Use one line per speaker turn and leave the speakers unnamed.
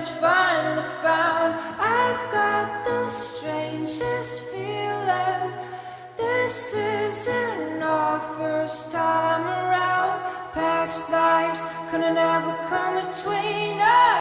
friends finally found. I've got the strangest feeling. This isn't our first time around. Past lives couldn't ever come between us.